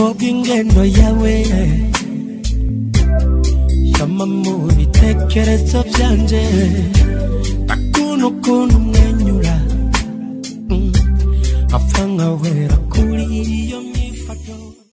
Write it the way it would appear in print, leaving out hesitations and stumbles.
bw'ingendo yawe shama mu bitekerezo byanje takuno ukuntu umwenyura apfa nkawera kuri iyo myifato.